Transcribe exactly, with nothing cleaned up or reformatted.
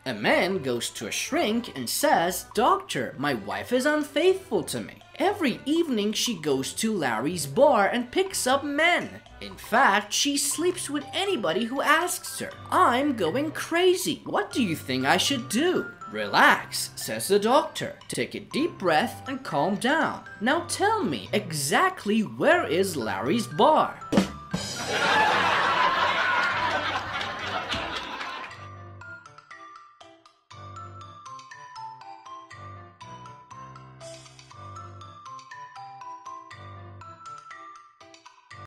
A man goes to a shrink and says, "Doctor, my wife is unfaithful to me. Every evening she goes to Larry's bar and picks up men. In fact, she sleeps with anybody who asks her. I'm going crazy. What do you think I should do?" "Relax," says the doctor. "Take a deep breath and calm down. Now tell me, exactly where is Larry's bar?"